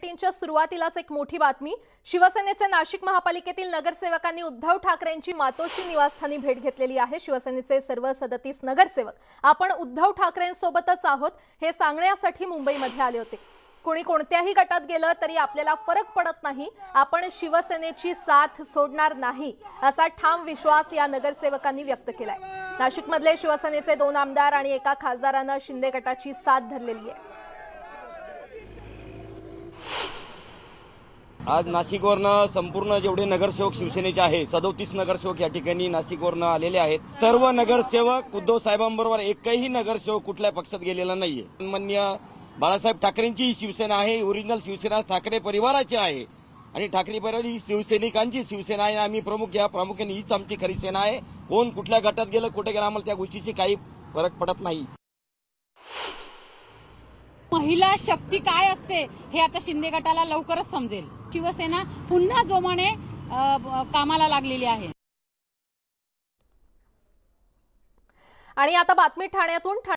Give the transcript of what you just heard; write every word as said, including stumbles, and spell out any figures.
बुलेटिनच्या सुरुवातीलाच एक मोठी बातमी। शिवसेनेचे नाशिक महापालिकेतील नगरसेवकांनी उद्धव ठाकरेंची मातोश्री निवासस्थानी भेट घेतलेली आहे। शिवसेनेचे सर्व सदतीस नगरसेवक आपण उद्धव ठाकरेंसोबतच आहोत हे सांगण्यासाठी मुंबईमध्ये आले होते। कोणी कोणत्याही गटात गेलं तरी आपल्याला फरक पडत नाही, आपण शिवसेनेची साथ सोडणार नाही असा ठाम विश्वास या नगरसेवकांनी व्यक्त केलाय। नाशिकमधले शिवसेनेचे दोन आमदार आणि एका खासदारानं शिंदे गटाची साथ धरलेली आहे। आज नाशिकवरनं संपूर्ण जेवढे नगरसेवक शिवसेनेचे आहेत सदोतीस नगरसेवक या ठिकाणी नाशिकवरनं आलेले आहेत। सर्व नगरसेवक उद्धव साहेबांबरोबर एकही नगरसेवक कुठल्या पक्षात गेलेला नाहीये। माननीय बाळासाहेब ठाकरेंची शिवसेना आहे, ओरिजिनल शिवसेना ठाकरे परिवाराची आहे आणि ठाकरे परिवार ही शिवसैनिकांची शिवसेना आहे। आम्ही प्रमुख या प्रामुख्याने हीच आमची खरी सेना आहे। कोण कुठल्या गटात गेलं कुठे गेलं आम्हाला त्या गोष्टीची काही फरक पडत नाही। महिला शक्ती काय असते हे आता शिंदे गटाला लवकरच समजेल। शिवसेना पुन्हा जोमाने कामाला लागलेली आहे। आणि आता बातमी ठाण्यातून।